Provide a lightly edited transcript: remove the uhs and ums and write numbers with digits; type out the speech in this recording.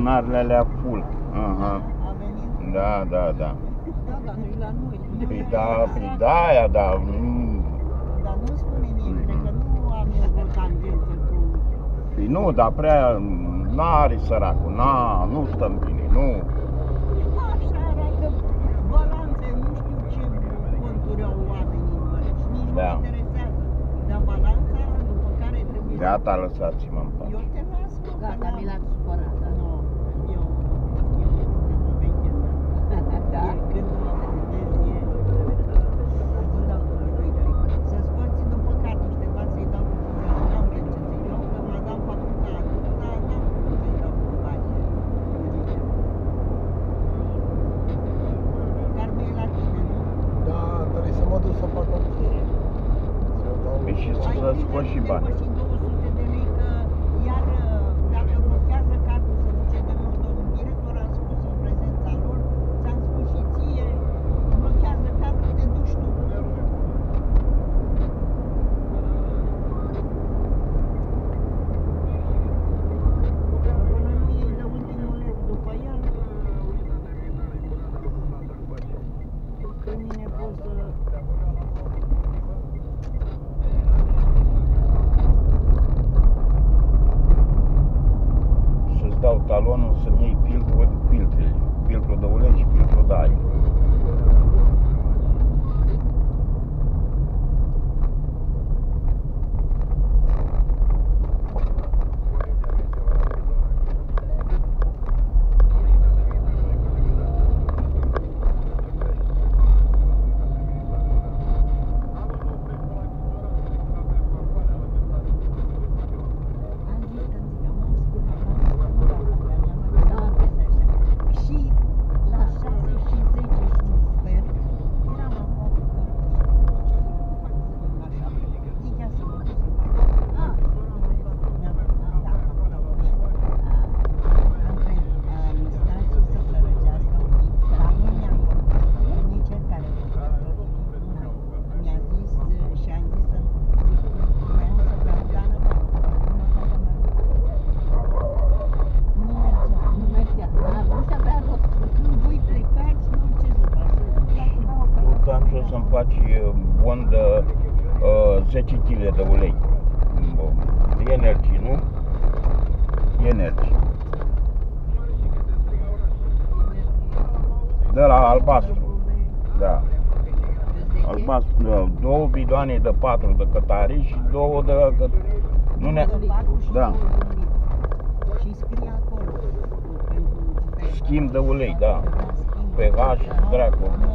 bunarele alea full. A venit? Da, da, da. Da, dar nu-i la noi. Păi da, aia, da. Dar nu spune nimeni, cred că nu am eu o tangență cu... Păi nu, dar prea n-are săracul, nu stăm bine, nu. Așa arată balanțe, nu știu ce conturi au oamenii mari, nici nu Da. mă interesează. Dar balanța după care trebuie Gata, lăsați-mă în pace. Eu te las, mă, că Gata, n-am- mi l-ați supărat, da. Nu, eu când mă vecheta. Da? Când mă vedeți, nu dau cu lui. Să scoți după car niște bani să-i dau cu cură. N-am de ce să-i dau, că m-a dat facultate, dar n-am cum să-i dau cu bani. Carme e la tine, nu? Da, trebuie să mă duc să fac o cheie. Să dau... Păi și Ai să scoți și bani. depăși 200 de lei, că iar dacă blochează cardul să duce de nou domnul director, am spus în prezența lor, ți-am spus și ție, blochează cardul, te duci tu. Până nu iei de ultimul leu după el, pe mine poți să... Să-ți dau talonul să-mi iei filtrele. Filtrul de ulei și filtrul de aer. Am zis că am ascultat, și la 6 și 10 și un sfert eram acolo că ce să fac așa, zic ia să mă duc să fac. Am stat și să se răcească un pic, dar nu mi-am contat, că nici el care mi-a zis și am zis să vreau să beau blană, Nu mergea. Da, nu și-avea rost. când voi plecați, nu ce să fac, Tu am jos să-mi faci bon de 10 kg de ulei. Energy, nu? Energy. De la albastru. Da. Albastru, da. 2 bidoane de 4 de cătare și 2 de... Nu ne... Da. Și scrie acolo pentru Schimb de ulei, da. schimb. pH, dracu.